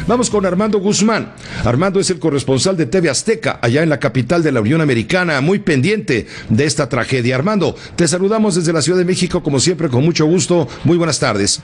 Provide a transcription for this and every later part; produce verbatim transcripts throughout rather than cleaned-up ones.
Vamos con Armando Guzmán. Armando es el corresponsal de T V Azteca, allá en la capital de la Unión Americana, muy pendiente de esta tragedia. Armando, te saludamos desde la Ciudad de México, como siempre, con mucho gusto. Muy buenas tardes.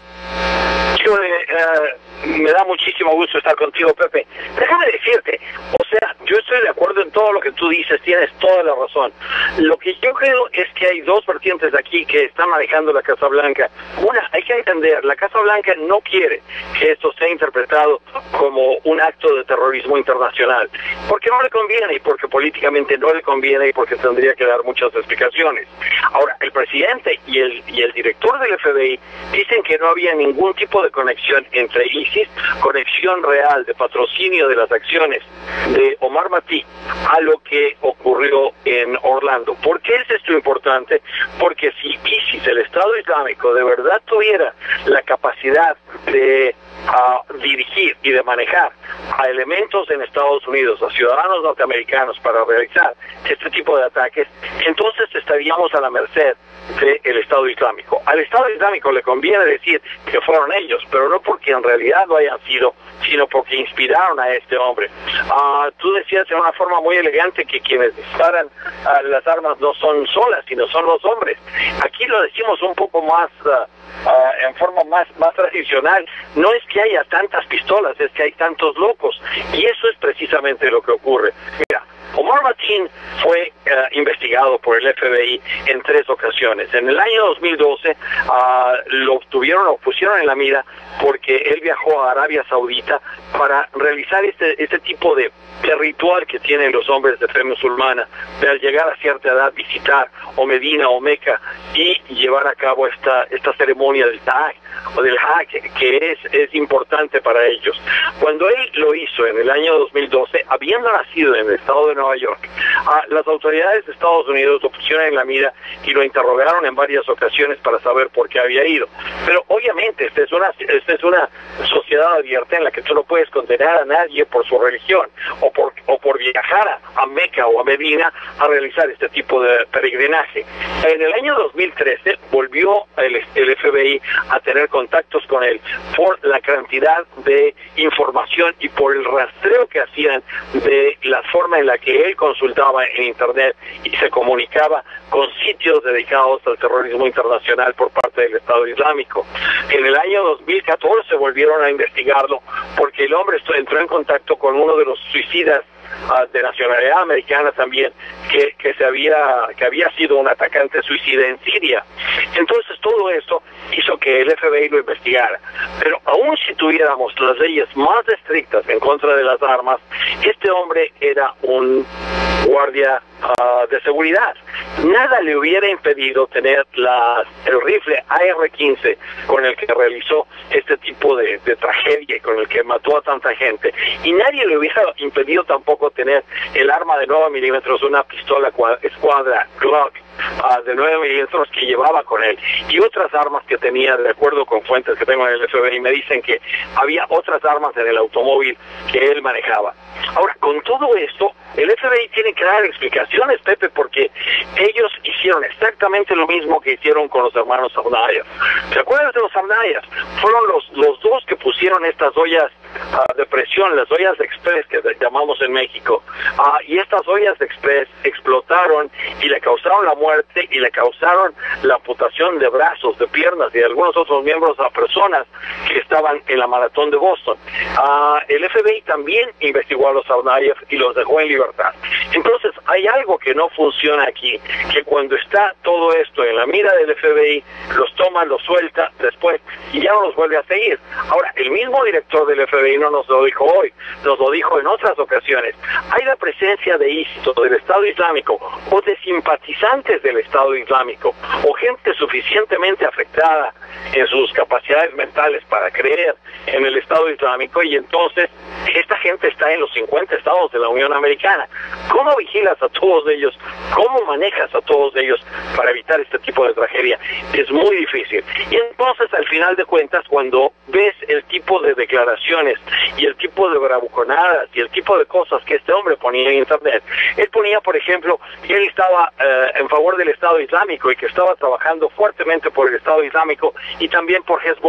Yo, eh, uh, me da muchísimo gusto estar contigo, Pepe. Déjame decirte, o sea, yo estoy de acuerdo en todo lo que tú dices, tienes toda la razón. Lo que yo creo es que hay dos vertientes aquí que están manejando la Casa Blanca. Una, hay que entender, la Casa Blanca no quiere que esto sea interpretado como un acto de terrorismo internacional, porque no le conviene y porque políticamente no le conviene y porque tendría que dar muchas explicaciones. Ahora, el presidente y el, y el director del F B I dicen que no había ningún tipo de conexión entre ISIS, conexión real de patrocinio de las acciones de Omar Matí a lo que ocurrió en Orlando. ¿Por qué es esto importante? Porque si ISIS, el Estado Islámico, de verdad tuviera la capacidad de uh, dirigir y de manejar a elementos en Estados Unidos, a ciudadanos norteamericanos para realizar este tipo de ataques, entonces estaríamos a la merced del Estado Islámico. Al Estado Islámico le conviene decir que fueron ellos, pero no porque en realidad lo hayan sido, sino porque inspiraron a este hombre. Uh, tú decías en una forma muy elegante que quienes disparan uh, las armas no son solas, sino son los hombres. Aquí lo decimos un poco más uh, Uh, en forma más, más tradicional. No es que haya tantas pistolas, es que hay tantos locos, y eso es precisamente lo que ocurre. Mira, Omar Mateen fue uh, investigado por el F B I en tres ocasiones. En el año dos mil doce uh, lo tuvieron o pusieron en la mira porque él viajó a Arabia Saudita para realizar este, este tipo de, de ritual que tienen los hombres de fe musulmana, de al llegar a cierta edad visitar o Medina o Meca y llevar a cabo esta, esta ceremonia del Taj o del Hajj, que es, es importante para ellos. Cuando él lo hizo en el año dos mil doce, habiendo nacido en el estado de Nueva York, uh, las autoridades de Estados Unidos lo pusieron en la mira y lo interrogaron en varias ocasiones para saber por qué había ido. Pero obviamente esta es una, esta es una sociedad abierta en la que tú no puedes condenar a nadie por su religión o por, o por viajar a, a Meca o a Medina a realizar este tipo de peregrinaje. En el año dos mil trece volvió el, el F B I a tener contactos con él por la cantidad de información y por el rastreo que hacían de la forma en la que él consultaba en internet y se comunicaba con sitios dedicados al terrorismo internacional por parte del Estado Islámico. En el año dos mil catorce volvieron a investigarlo porque el hombre entró en contacto con uno de los suicidas uh, de nacionalidad americana también, que, que se había que había sido un atacante suicida en Siria. Entonces todo esto hizo que el F B I lo investigara. Pero aún si tuviéramos las leyes más estrictas en contra de las armas, este hombre era un guardia uh, de seguridad. Nada le hubiera impedido tener la, el rifle A R quince con el que realizó este tipo de, de tragedia y con el que mató a tanta gente. Y nadie le hubiera impedido tampoco tener el arma de nueve milímetros, una pistola escuadra Glock uh, de nueve milímetros que llevaba con él. Y otras armas que tenía, de acuerdo con fuentes que tengo en el F B I, me dicen que había otras armas en el automóvil que él manejaba. Ahora, con todo esto, el F B I tiene que dar explicaciones, Pepe, porque ellos hicieron exactamente lo mismo que hicieron con los hermanos Sarnayas. ¿Te acuerdas de los Sarnayas? Fueron los, los dos que pusieron estas ollas uh, de presión, las ollas express que llamamos en México, uh, y estas ollas express explotaron y le causaron la muerte y le causaron la amputación de brazos, de piernas y de algunos otros miembros a personas que estaban en la maratón de Boston. Uh, el F B I también investigó a los Sarnayas y los dejó en libertad. Entonces, hay algo que no funciona aquí, que cuando está todo esto en la mira del F B I, los toma, los suelta después y ya no los vuelve a seguir. Ahora, el mismo director del F B I no nos lo dijo hoy, nos lo dijo en otras ocasiones. Hay la presencia de ISIS o del Estado Islámico o de simpatizantes del Estado Islámico o gente suficientemente afectada en sus capacidades mentales para creer en el Estado Islámico, y entonces esta gente está en los cincuenta estados de la Unión Americana. ¿Cómo vigilas a todos ellos? ¿Cómo manejas a todos ellos para evitar este tipo de tragedia? Es muy difícil. Y entonces, al final de cuentas, cuando ves el tipo de declaraciones y el tipo de bravuconadas y el tipo de cosas que este hombre ponía en internet, él ponía, por ejemplo, que él estaba eh, en favor del Estado Islámico y que estaba trabajando fuertemente por el Estado Islámico y también por Hezbollah.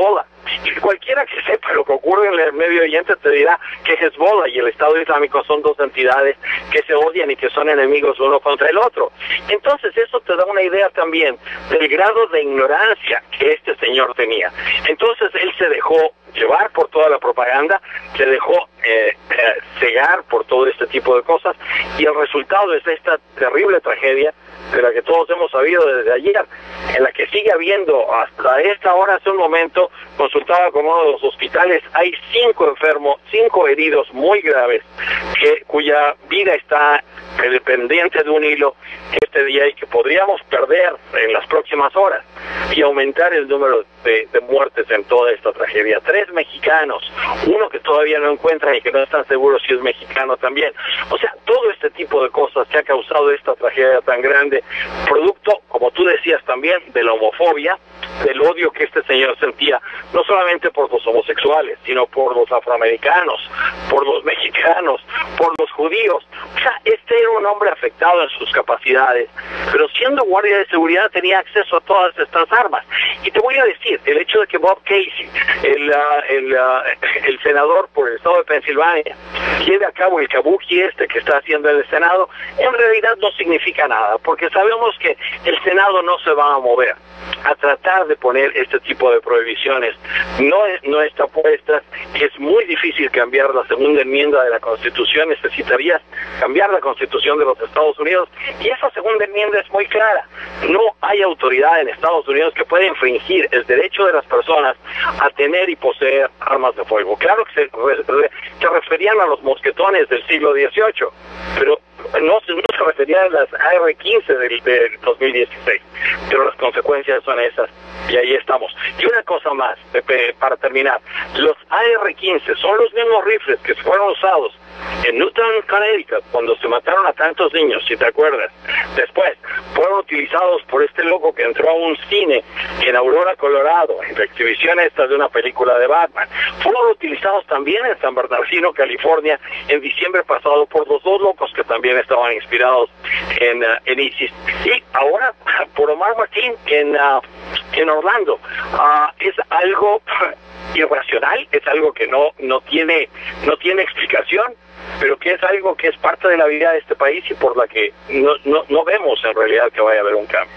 Y cualquiera que sepa lo que ocurre en el Medio Oriente te dirá que Hezbollah y el Estado Islámico son dos entidades que se odian y que son enemigos uno contra el otro. Entonces eso te da una idea también del grado de ignorancia que este señor tenía. Entonces él se dejó llevar por toda la propaganda, se dejó eh, eh, cegar por todo este tipo de cosas, y el resultado es esta terrible tragedia de la que todos hemos sabido desde ayer, en la que sigue habiendo hasta esta hora. Hace un momento consultaba con uno de los hospitales, hay cinco enfermos, cinco heridos muy graves, que cuya vida está dependiente de un hilo este día y que podríamos perder en las próximas horas y aumentar el número de, de muertes en toda esta tragedia. Tres mexicanos, uno que todavía no encuentran y que no están seguros si es mexicano también. O sea, todo este tipo de cosas que ha causado esta tragedia tan grande, producto, como tú decías también, de la homofobia, del odio que este señor sentía, no solamente por los homosexuales, sino por los afroamericanos, por los mexicanos, por los judíos. O sea, este era un hombre afectado en sus capacidades, pero siendo guardia de seguridad tenía acceso a todas estas armas. Y te voy a decir, el hecho de que Bob Casey, el, uh, el, uh, el senador por el estado de Pensilvania, lleve a cabo el kabuki este que está haciendo el Senado, en realidad no significa nada, porque sabemos que el Senado no se va a mover a tratar de poner este tipo de prohibiciones. No, no está puesta, es muy difícil cambiar la segunda enmienda de la Constitución, necesitarías cambiar la Constitución de los Estados Unidos, y esa segunda enmienda es muy clara. No hay autoridad en Estados Unidos que pueda infringir el derecho de las personas a tener y poseer armas de fuego. Claro que se, se referían a los mosquetones del siglo dieciocho, pero no, no se referían a las A R quince del, del dos mil dieciséis, pero las consecuencias son esas, y ahí estamos. Y una cosa más, Pepe, para terminar, los A R quince son los mismos rifles que fueron usados en Newtown, Connecticut, cuando se mataron a tantos niños, si te acuerdas. Después fueron utilizados por este loco que entró a un cine en Aurora, Colorado, en la exhibición esta de una película de Batman. Fueron utilizados también en San Bernardino, California, en diciembre pasado, por los dos locos que también estaban inspirados en, uh, en ISIS. Y ahora por Omar Martín en, uh, en Orlando. Uh, es algo irracional, es algo que no, no tiene, no tiene explicación, pero que es algo que es parte de la vida de este país y por la que no, no, no vemos en realidad que vaya a haber un cambio.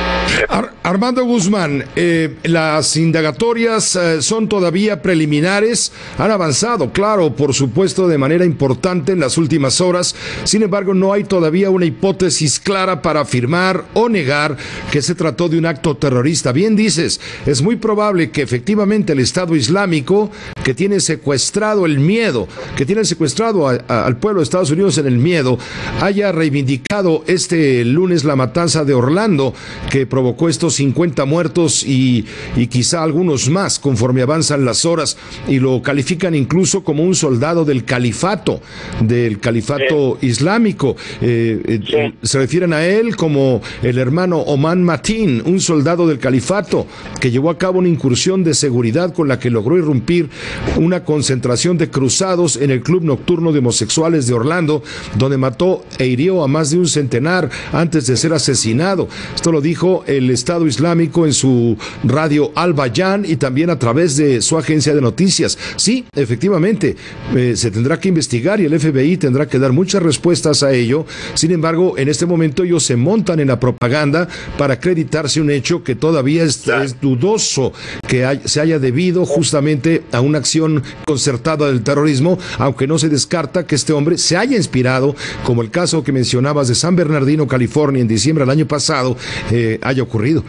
Ar Armando Guzmán, eh, las indagatorias eh, son todavía preliminares, han avanzado, claro, por supuesto, de manera importante en las últimas horas. Sin embargo, no hay todavía una hipótesis clara para afirmar o negar que se trató de un acto terrorista. Bien dices, es muy probable que efectivamente el Estado Islámico, que tiene secuestrado el miedo, que tiene secuestrado a, a, al pueblo de Estados Unidos en el miedo, haya reivindicado este lunes la matanza de Orlando, que provocó estos cincuenta muertos y, y quizá algunos más conforme avanzan las horas, y lo califican incluso como un soldado del califato, del califato sí. islámico. Eh, sí. eh, se refieren a él como el hermano Oman Mateen, un soldado del califato que llevó a cabo una incursión de seguridad con la que logró irrumpir una concentración de cruzados en el club nocturno de homosexuales de Orlando, donde mató e hirió a más de un centenar antes de ser asesinado. Esto lo dijo el Estado Islámico en su radio Al Bayan y también a través de su agencia de noticias. Sí, efectivamente, eh, se tendrá que investigar y el F B I tendrá que dar muchas respuestas a ello. Sin embargo, en este momento ellos se montan en la propaganda para acreditarse un hecho que todavía es, es dudoso que hay, se haya debido justamente a una acción concertada del terrorismo, aunque no se descarta que este hombre se haya inspirado, como el caso que mencionabas de San Bernardino, California, en diciembre del año pasado, eh, haya ocurrido.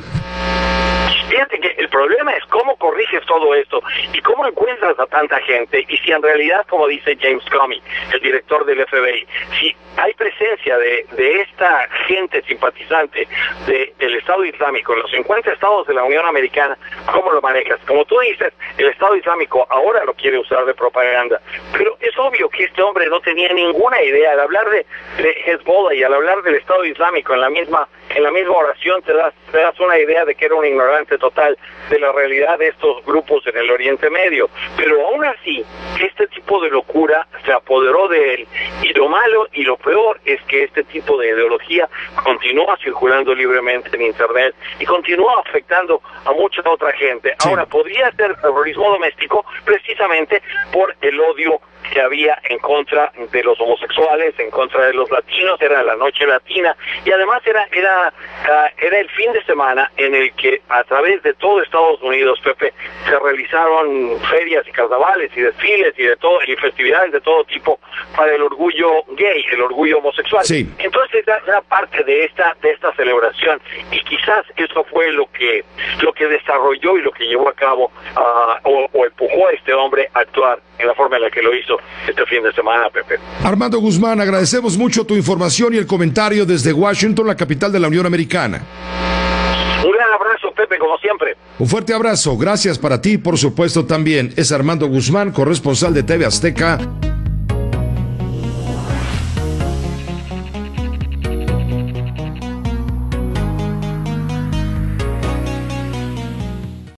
Fíjate que el problema es cómo corriges todo esto y cómo encuentras a tanta gente, y si en realidad, como dice James Comey, el director del F B I, si hay presencia de, de esta gente simpatizante de, del Estado Islámico en los cincuenta estados de la Unión Americana, ¿cómo lo manejas? Como tú dices, el Estado Islámico ahora lo quiere usar de propaganda, pero es obvio que este hombre no tenía ninguna idea. Al hablar de, de Hezbollah y al hablar del Estado Islámico en la misma en la misma oración te das, te das una idea de que era un ignorante total de la realidad de estos grupos en el Oriente Medio. Pero aún así, este tipo de locura se apoderó de él, y lo malo y lo peor es que este tipo de ideología continúa circulando libremente en Internet y continúa afectando a mucha otra gente. Sí. Ahora, podría ser terrorismo doméstico precisamente por el odio que había en contra de los homosexuales, en contra de los latinos, era la noche latina, y además era era uh, era el fin de semana en el que a través de todo Estados Unidos, Pepe, se realizaron ferias y carnavales y desfiles y de todo y festividades de todo tipo para el orgullo gay, el orgullo homosexual. Sí. Entonces era, era parte de esta de esta celebración, y quizás eso fue lo que lo que desarrolló y lo que llevó a cabo uh, o, o empujó a este hombre a actuar en la forma en la que lo hizo este fin de semana, Pepe. Armando Guzmán, agradecemos mucho tu información y el comentario desde Washington, la capital de la Unión Americana. Un gran abrazo, Pepe, como siempre. Un fuerte abrazo, gracias para ti, por supuesto también. Es Armando Guzmán, corresponsal de T V Azteca